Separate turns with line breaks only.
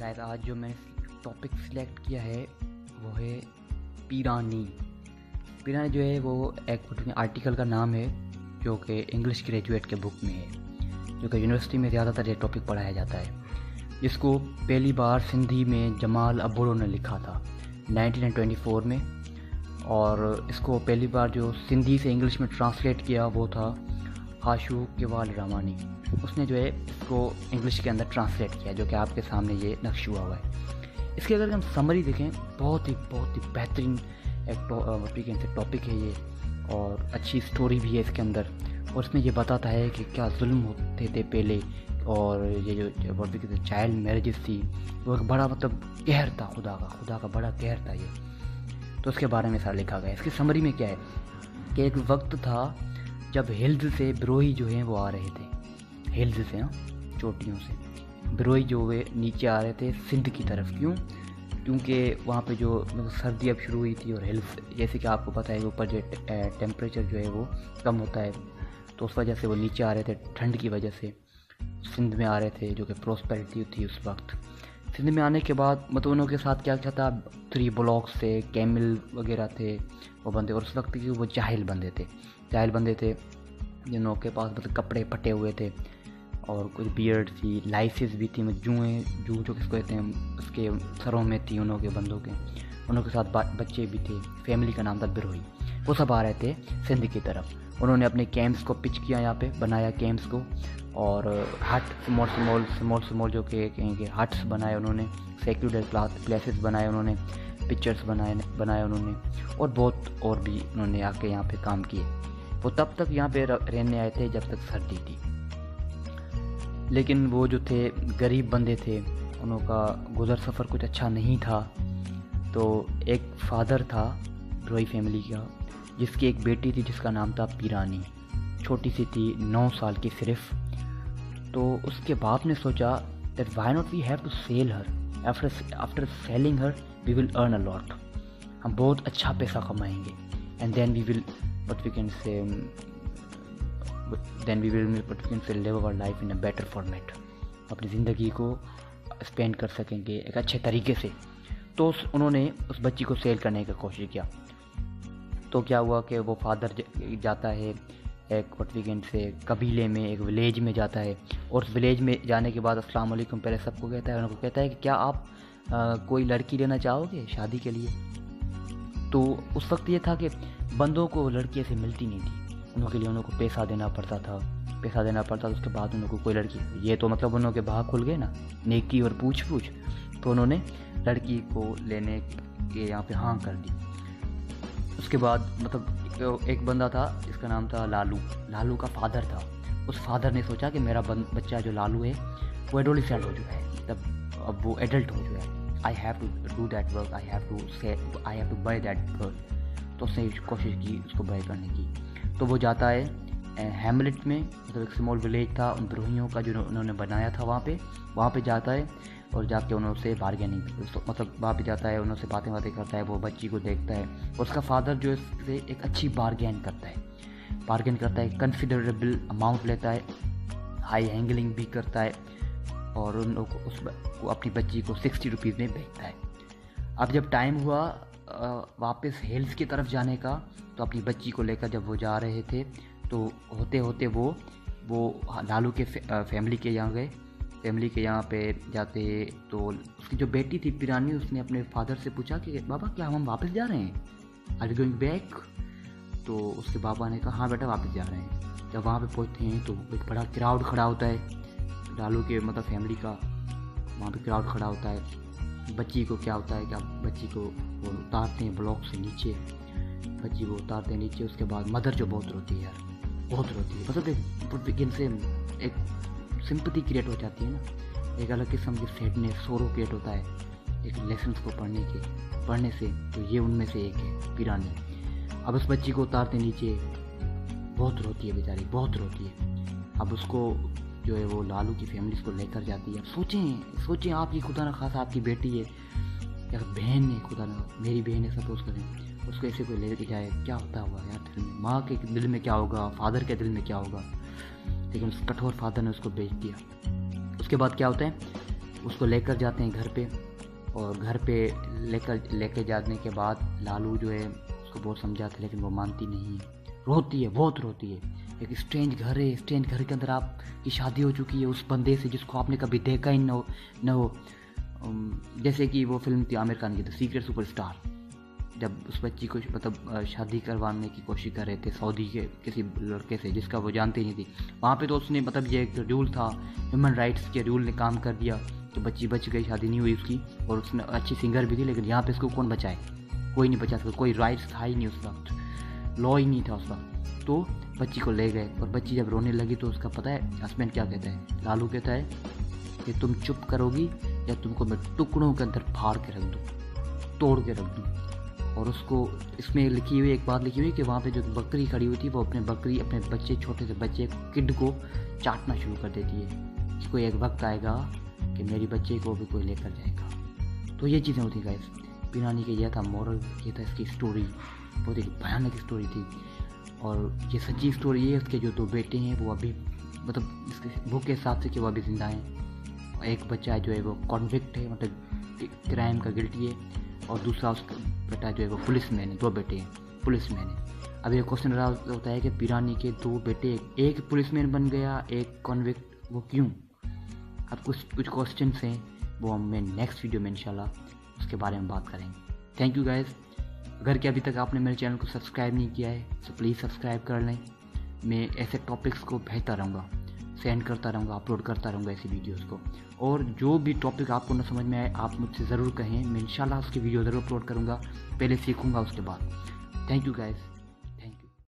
Guys आज जो मैं टॉपिक सिलेक्ट किया है वो है पीरानी। पीरानी जो है वो एक आर्टिकल का नाम है जो कि इंग्लिश ग्रेजुएट के बुक में है, जो कि यूनिवर्सिटी में ज़्यादातर ये टॉपिक पढ़ाया जाता है, जिसको पहली बार सिंधी में जमाल अब्रो ने लिखा था 1924 में। और इसको पहली बार जो सिंधी से इंग्लिश में ट्रांसलेट किया वो था खासू केवाल रामानी। उसने जो है इसको इंग्लिश के अंदर ट्रांसलेट किया, जो कि आपके सामने ये नक्श हुआ हुआ है। इसकी अगर हम समरी देखें, बहुत ही बेहतरीन एक टॉपिक है ये, और अच्छी स्टोरी भी है इसके अंदर। और इसमें ये बताता है कि क्या जुल्म होते थे पहले, और ये जो चाइल्ड मैरिजेस थी वो एक बड़ा कहर था, खुदा का बड़ा कहर था ये। तो उसके बारे में सारा लिखा गया। इसकी समरी में क्या है कि एक वक्त था जब हिल्स से बिरोही जो हैं वो आ रहे थे, हिल्स से, चोटियों से बिरोही जो वे नीचे आ रहे थे सिंध की तरफ। क्योंकि वहाँ पे जो सर्दी अब शुरू हुई थी, और हिल्स जैसे कि आपको पता है ऊपर जो टेम्परेचर जो है वो कम होता है, तो उस वजह से वो नीचे आ रहे थे, ठंड की वजह से सिंध में आ रहे थे, जो कि प्रॉस्पेरिटी थी उस वक्त। सिंध में आने के बाद उनके साथ क्या था, 3 ब्लॉक्स थे, कैमल वगैरह थे वो बंदे। और उस वक्त की वो जाहिल बंदे थे जिनों के पास कपड़े फटे हुए थे, और कुछ बियर्ड थी, लाइसेस भी थी, जू जो किसको कहते हैं उसके सरों में थी उनों के बंदों के। उनके साथ बच्चे भी थे, फैमिली का नाम था बिरोही। वो सब आ रहे थे सिंध की तरफ। उन्होंने अपने कैंप्स को पिच किया, यहाँ पे बनाया कैंप्स को, और हट स्मॉल जो कि हट्स बनाए उन्होंने, सेक्यूलर प्लेसेस बनाए उन्होंने, पिक्चर्स बनाए उन्होंने, और बहुत और भी उन्होंने आके यहाँ पे काम किए। वो तब तक यहाँ पे रहने आए थे जब तक सर्दी थी। लेकिन वो जो थे गरीब बंदे थे, उनका गुजर सफ़र कुछ अच्छा नहीं था। तो एक फादर था बिरोही फैमिली का, जिसकी एक बेटी थी जिसका नाम था पीरानी, छोटी सी थी, 9 साल की सिर्फ। तो उसके बाप ने सोचा that why not we have to sell her, after selling her we will earn a lot. हम बहुत अच्छा पैसा कमाएंगे, and then we will what we can say live our life in a better format। अपनी ज़िंदगी को spend कर सकेंगे एक अच्छे तरीके से। तो उन्होंने उस बच्ची को सेल करने की कोशिश किया। तो क्या हुआ कि वो फादर जाता है एक what we can say कबीले में, एक विलेज में जाता है, और उस विलेज में जाने के बाद अस्सलाम वालेकुम पहले सबको कहता है, उनको कहता है कि क्या आप कोई लड़की लेना चाहोगे शादी के लिए। तो उस वक्त ये था कि बंदों को लड़की ऐसे मिलती नहीं थी, उनके लिए उनको पैसा देना पड़ता था। उसके बाद उनको कोई लड़की, ये तो उनके भाग खुल गए ना, नेकी और पूछ। तो उन्होंने लड़की को लेने के यहाँ पे हाँ कर दी। उसके बाद एक बंदा था जिसका नाम था लालू का फादर था। उस फादर ने सोचा कि मेरा बच्चा जो लालू है वो एडोलिसेंट हो चुका है, तब अब वो एडल्ट हो चुका है, I have to do that work, I have to buy that girl। तो उसने कोशिश की उसको बाय करने की। तो वो जाता है हैमलेट में, एक स्मॉल विलेज था उन बिरोहियों का जो उन्होंने बनाया था, वहाँ पे जाता है, और जाके उनसे बारगेनिंग वहाँ पे जाता है, उनसे बातें करता है, वो बच्ची को देखता है। उसका फादर जो है एक अच्छी बारगेन करता है, कंसिडरेबल अमाउंट लेता है, हाई हैंगलिंग भी करता है, और उन लोग को अपनी बच्ची को 60 रुपीज़ में बेचता है। अब जब टाइम हुआ वापस हिल्स की तरफ जाने का, तो अपनी बच्ची को लेकर जब वो जा रहे थे, तो होते होते वो लालू के फैमिली के यहाँ गए। फैमिली के यहाँ पे जाते तो उसकी जो बेटी थी पिरानी, उसने अपने फादर से पूछा कि बाबा क्या हम वापस जा रहे हैं, आर यू गोइंग बैक। तो उसके पापा ने कहा हाँ बेटा वापस जा रहे हैं। जब वहाँ पे पहुँचते हैं तो एक बड़ा क्राउड खड़ा होता है लालू के फैमिली का, वहाँ पे क्राउड खड़ा होता है। बच्ची को क्या होता है कि बच्ची को वो उतारते हैं ब्लॉक से नीचे, बच्ची को उतारते हैं नीचे। उसके बाद मदर जो बहुत रोती है यार, बहुत रोती है, जिनसे एक सिंपैथी क्रिएट हो जाती है ना, एक अलग किस्म की सैडनेस, सोरो क्रिएट होता है एक लेसन्स को पढ़ने से। तो ये उनमें से एक है पिरानी। अब उस बच्ची को उतारते नीचे, बहुत रोती है बेचारी, बहुत रोती है। अब उसको जो है वो लालू की फैमिली को लेकर जाती है। अब सोचें आपकी खुदा न खासा आपकी बेटी है या बहन है, खुदा न मेरी बहन है सपोज करें, उसको ऐसे कोई लेके जाए, क्या होता होगा यार दिल में, माँ के दिल में क्या होगा, फादर के दिल में क्या होगा। लेकिन उस कठोर फादर ने उसको बेच दिया। उसके बाद क्या होता है, उसको लेकर जाते हैं घर पे, और घर पे लेकर जाने के बाद लालू जो है उसको बहुत समझाते हैं, लेकिन वो मानती नहीं है, रोती है, बहुत रोती है। एक स्ट्रेंज घर है, स्ट्रेंज घर के अंदर आपकी शादी हो चुकी है उस बंदे से जिसको आपने कभी देखा ही न हो। जैसे कि वो फिल्म थी आमिर खान की द सीक्रेट सुपरस्टार, जब उस बच्ची को मतलब शादी करवाने की कोशिश कर रहे थे सऊदी के किसी लड़के से जिसका वो जानते ही नहीं थी। वहाँ पे तो उसने मतलब ये एक रूल था, ह्यूमन राइट्स के रूल ने काम कर दिया, तो बच्ची बच गई, शादी नहीं हुई उसकी, और उसने अच्छी सिंगर भी थी। लेकिन यहाँ पे इसको कौन बचाए, कोई नहीं बचा सकता, कोई राइट्स था ही नहीं उस वक्त, लॉ ही नहीं था उस वक्त। तो बच्ची को ले गए, और बच्ची जब रोने लगी तो उसका पता है हस्बैंड क्या कहता है, लालू कहता है कि तुम चुप करोगी या तुमको मैं टुकड़ों के अंदर फाड़ के रख दूँ, तोड़ के रख दूँ। और उसको इसमें लिखी हुई एक बात लिखी हुई कि वहाँ पे जो बकरी खड़ी हुई थी वो अपने बच्चे, छोटे से बच्चे किड को चाटना शुरू कर देती है। इसको एक वक्त आएगा कि मेरी बच्चे को भी कोई लेकर जाएगा। तो ये चीज़ें होती गाइस। पिरानी के यह था मॉरल, ये था इसकी स्टोरी, बहुत ही भयानक स्टोरी थी। और ये सच्ची स्टोरी है। उसके जो 2 बेटे हैं वो अभी मतलब इसके बुक के हिसाब से कि वो अभी जिंदा हैं। एक बच्चा जो है वो कॉन्विक्ट है, मतलब क्राइम का गिल्टी है, और दूसरा उसका बेटा जो है वो पुलिसमैन है। 2 बेटे हैं, पुलिसमैन है। अब ये क्वेश्चन रहा होता है कि पिरानी के 2 बेटे, एक पुलिसमैन बन गया, एक कॉन्विक्ट, वो क्यों? अब कुछ क्वेश्चन हैं, वो हम नेक्स्ट वीडियो में इंशाल्लाह उसके बारे में बात करेंगे। Thank you guys. अगर कि अभी तक आपने मेरे चैनल को सब्सक्राइब नहीं किया है तो प्लीज़ सब्सक्राइब कर लें। मैं ऐसे टॉपिक्स को भेजता रहूँगा, सेंड करता रहूँगा, अपलोड करता रहूँगा ऐसी वीडियोज़ को। और जो भी टॉपिक आपको न समझ में आए आप मुझसे ज़रूर कहें, मैं इंशाल्लाह उसकी वीडियो ज़रूर अपलोड करूँगा, पहले सीखूँगा उसके बाद। Thank you guys.